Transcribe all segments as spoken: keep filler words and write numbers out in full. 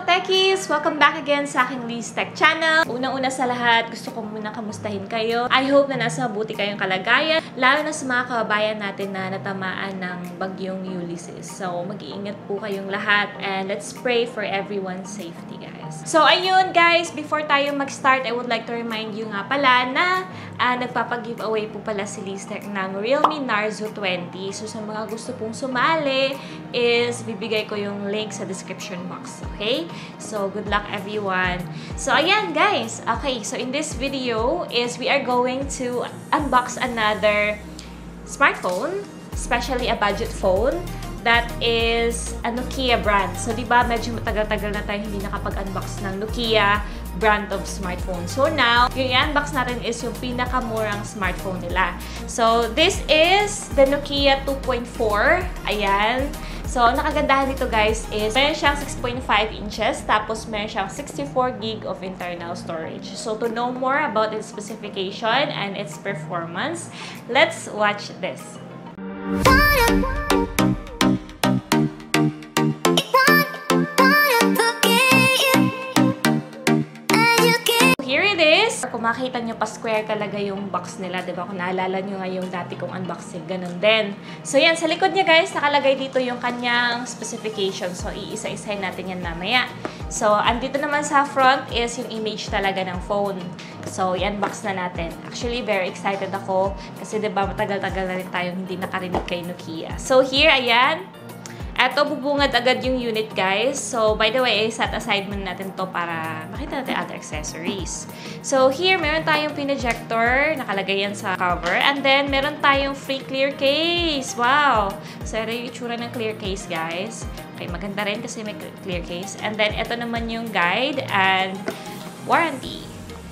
Techies! Welcome back again sa aking Liz Tech channel. Unang-una sa lahat, gusto ko muna kamustahin kayo. I hope na nasa mabuti kayong kalagayan, lalo na sa mga kababayan natin na natamaan ng bagyong Ulysses. So, mag-iingat po kayong lahat and let's pray for everyone's safety, guys. So, ayun guys, before tayo mag-start, I would like to remind you nga pala na uh, nagpapag-giveaway po pala si Liz Tech ng Realme Narzo twenty. So, sa mga gusto pong sumali is bibigay ko yung link sa description box. Okay? So, good luck everyone. So, ayan guys. Okay, so in this video is we are going to unbox another smartphone, especially a budget phone that is a Nokia brand. So, di ba medyo matagal-tagal na tayo hindi nakapag-unbox ng Nokia brand of smartphone. So, now, yung i-unbox natin is yung pinakamurang smartphone nila. So, this is the Nokia two point four. Ayan. So, nakagandahan dito guys is meron siyang six point five inches, tapos meron siyang sixty-four gig of internal storage. So, to know more about its specification and its performance, let's watch this. Here it is. Kung makita nyo pa square talaga yung box nila, diba? Kung naalala nyo nga yung dati kong unboxing, ganun din. So yan, sa likod niya guys, nakalagay dito yung kanyang specification. So iisa-isahin natin yan mamaya. So andito naman sa front is yung image talaga ng phone. So i-unbox na natin. Actually, very excited ako kasi diba matagal-tagal na rin tayong hindi nakarinig kay Nokia. So here, ayan. Eto, bubungad agad yung unit, guys. So, by the way, set aside muna natin to para makita natin other accessories. So, here, meron tayong pinojector. Nakalagay yan sa cover. And then, meron tayong free clear case. Wow! So, ito yung itsura ng clear case, guys. Okay, maganda rin kasi may clear case. And then, ito naman yung guide and warranty.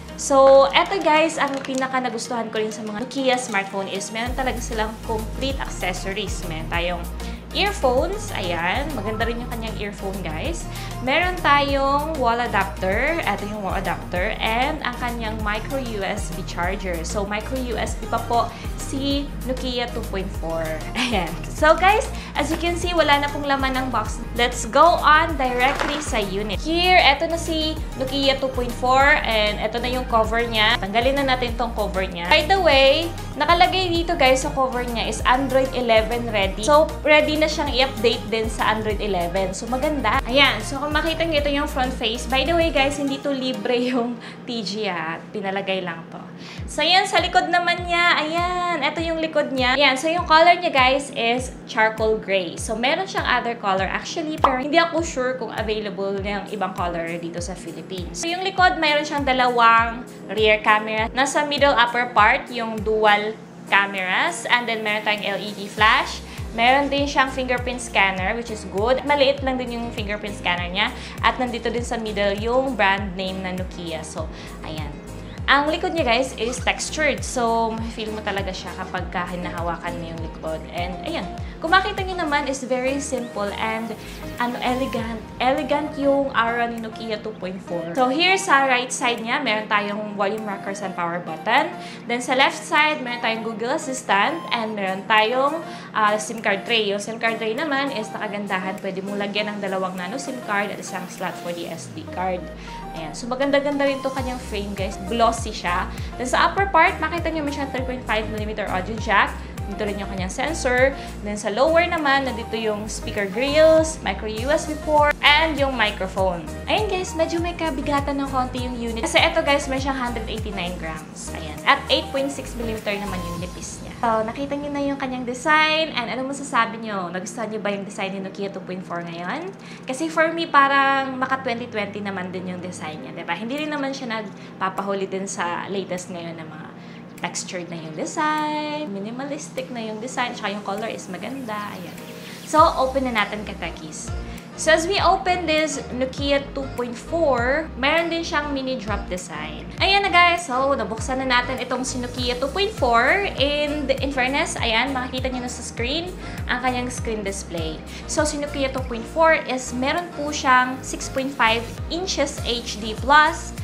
So, eto guys, ang pinaka nagustuhan ko rin sa mga Nokia smartphone is meron talaga silang complete accessories. Meron tayong earphones, ayan. Maganda rin yung kanyang earphone, guys. Meron tayong wall adapter. Ito yung wall adapter. And ang kanyang micro U S B charger. So, micro U S B pa po si Nokia two point four. Ayan. So, guys, as you can see, wala na pong laman ng box. Let's go on directly sa unit. Here, ito na si Nokia two point four. And ito na yung cover niya. Tanggalin na natin tong cover niya. By the way, nakalagay dito, guys, sa cover niya is Android eleven ready. So, ready na siyang i-update din sa Android eleven. So, maganda. Ayan. So, kung makita nyo, ito yung front face. By the way, guys, hindi to libre yung T G, ha. Pinalagay lang to. So, ayan. Sa likod naman niya, ayan. Ito yung likod niya. Ayan. So, yung color niya, guys, is charcoal gray. So, meron siyang other color actually, pero hindi ako sure kung available yung ibang color dito sa Philippines. So, yung likod, meron siyang dalawang rear camera. Nasa middle upper part, yung dual cameras. And then, meron tayong L E D flash. Meron din siyang fingerprint scanner, which is good. Maliit lang din yung fingerprint scanner niya. At nandito din sa middle yung brand name na Nokia. So, ayan. Ang likod niya, guys, is textured. So, feel mo talaga siya kapag hinahawakan mo yung likod. And, ayan. Kung makita niyo naman, is very simple and ano, elegant. Elegant yung aura ni Nokia two point four. So, here sa right side niya, meron tayong volume rockers and power button. Then, sa left side, meron tayong Google Assistant and meron tayong uh, SIM card tray. Yung SIM card tray naman is nakagandahan. Pwede mong lagyan ng dalawang nano SIM card at isang slot for the S D card. Ayan. So, maganda-ganda rin to kanyang frame, guys. Glossy siya. Then, sa upper part, makita nyo may siya three point five millimeter audio jack. Dito rin yung kanyang sensor. Then, sa lower naman, nandito yung speaker grills, micro U S B port, and yung microphone. Ayan, guys, medyo may kabigatan ng konti yung unit. Kasi ito, guys, may siyang one hundred eighty-nine grams. Ayan. At eight point six millimeter naman yung nipis niya. So, nakita nyo na yung kanyang design. And ano masasabi nyo? Nagustuhan nyo ba yung design ni Nokia two point four ngayon? Kasi for me, parang maka twenty twenty naman din yung design niya, diba? Hindi rin naman siya nagpapahuli din sa latest ngayon na mga textured na yung design, minimalistic na yung design, tsaka yung color is maganda. Ayan. So, open na natin ka techies. So, as we open this Nokia two point four, meron din siyang mini drop design. Ayan na guys. So, nabuksan na natin itong si Nokia two point four. And in fairness, ayan, makikita nyo na sa screen ang kanyang screen display. So, si Nokia two point four is meron po siyang six point five inches H D plus,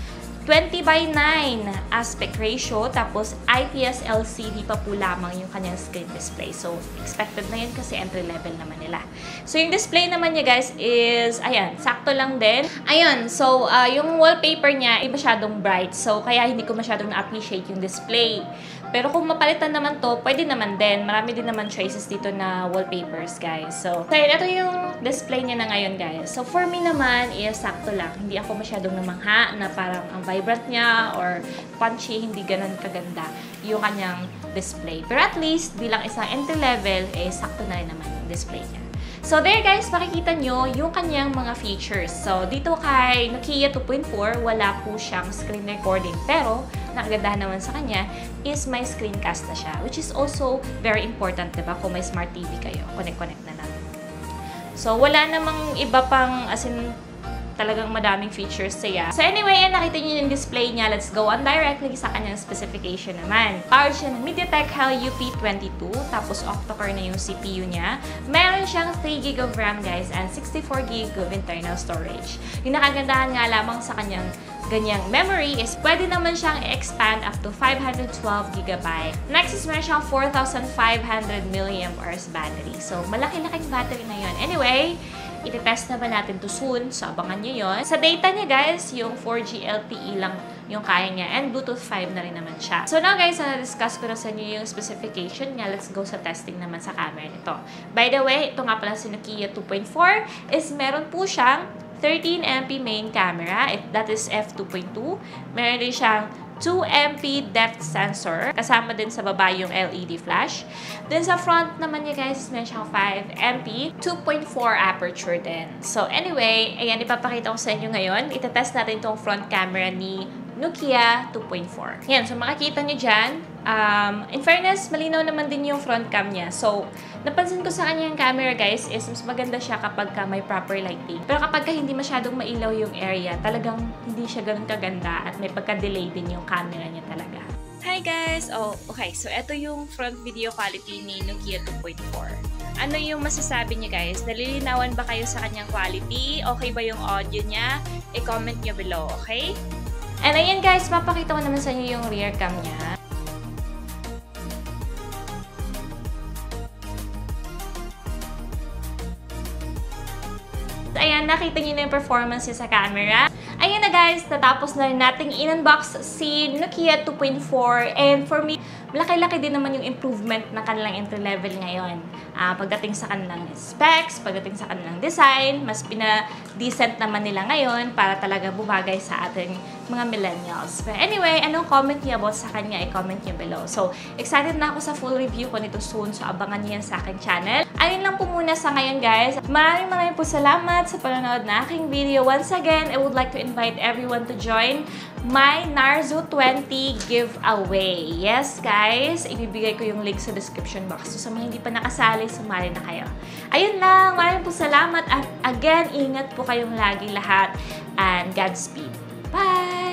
twenty by nine aspect ratio, tapos I P S L C D pa po lamang yung kanyang screen display. So, expected na yun kasi entry level naman nila. So, yung display naman niya guys is, ayan, sakto lang din. Ayun, so, uh, yung wallpaper niya ay masyadong bright. So, kaya hindi ko masyadong na-appreciate yung display. Pero kung mapalitan naman to, pwede naman din. Marami din naman choices dito na wallpapers, guys. So, so ito yung display niya na ngayon, guys. So, for me naman, is sakto lang. Hindi ako masyadong namangha na parang ang vibrant niya or punchy, hindi ganun kaganda yung kanyang display. Pero at least, bilang isang entry level, eh, sakto na rin naman yung display niya. So there guys, makikita nyo yung kanyang mga features. So dito kay Nokia two point four, wala po siyang screen recording. Pero, nakagandahan naman sa kanya is may screencast na siya. Which is also very important, diba? Kung may smart T V kayo, connect-connect na lang. So wala namang iba pang, as in, talagang madaming features siya. So anyway, yan, nakita niyo yung display niya. Let's go on directly sa kanyang specification naman. Power siya ng MediaTek Helio U P twenty-two, tapos octa-core na yung C P U niya. Meron siyang three gig of RAM guys and sixty-four gig of internal storage. Yung nakagandahan nga lamang sa kanyang ganyang memory is pwede naman siyang expand up to five hundred twelve gigabyte. Next is meron siyang four thousand five hundred milliamp hours battery. So malaki-laking battery na yun. Anyway, iti-test na ba natin to soon? So, abangan nyo yun. Sa data niya, guys, yung four G L T E lang yung kaya niya. And Bluetooth five na rin naman siya. So, now, guys, na-discuss ko na sa inyo yung specification niya. Let's go sa testing naman sa camera nito. By the way, ito nga pala si Nokia two point four is meron po siyang thirteen megapixel main camera. That is f two point two. Meron din siyang two megapixel depth sensor. Kasama din sa baba yung L E D flash. Then sa front naman niya guys, meron siyang five megapixel, two point four aperture din. So anyway, ayan, ipapakita ko sa inyo ngayon. Itetest natin itong front camera ni Nokia two point four. Yan, so makikita nyo dyan. Um, in fairness, malinaw naman din yung front cam niya. So, napansin ko sa kanyang camera guys is mas maganda siya kapag ka may proper lighting. Pero kapag ka hindi masyadong mailaw yung area, talagang hindi siya ganun kaganda at may pagka-delay din yung camera niya talaga. Hi guys! Oh, okay. So, ito yung front video quality ni Nokia two point four. Ano yung masasabi niyo guys? Nalilinawan ba kayo sa kanyang quality? Okay ba yung audio niya? I-comment nyo below, okay? And ayan guys, papakita ko naman sa inyo yung rear cam niya. Ayan, nakita niyo na yung performance niya sa camera. Ayan na guys, natapos na rin nating in-unbox si Nokia two point four. And for me, laki-laki din naman yung improvement ng kanilang entry level ngayon. Uh, pagdating sa kanilang specs, pagdating sa kanilang design, mas pina-decent naman nila ngayon para talaga bumagay sa ating mga millennials. But anyway, anong comment niyo about sa kanya, i-comment niyo below. So, excited na ako sa full review ko nito soon. So, abangan niyo yan sa aking channel. Ayun lang po muna sa ngayon guys. Maraming maraming po salamat sa panonood na aking video. Once again, I would like to invite everyone to join my Narzo twenty giveaway. Yes guys, ibibigay ko yung link sa description box. So, sa mga hindi pa nakasali, sumali na kayo. Ayun lang, maraming po salamat. At again, ingat po kayong lagi lahat. And Godspeed. Bye!